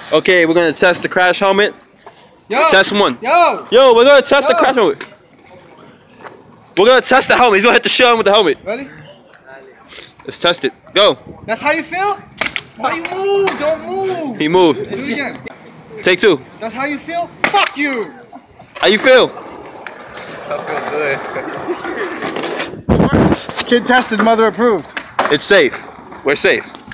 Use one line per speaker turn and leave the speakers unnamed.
Okay, we're gonna test the crash helmet.
Yo.
Test one.
Yo,
we're gonna test the crash helmet. We're gonna test the helmet. He's gonna hit the shit with the helmet.
Ready?
Let's test it. Go.
That's how you feel? Why you move? Don't move.
He moved.
Do it again.
Take two.
That's how you feel? Fuck you.
How you feel?
I feel good.
Kid tested, mother approved.
It's safe. We're safe.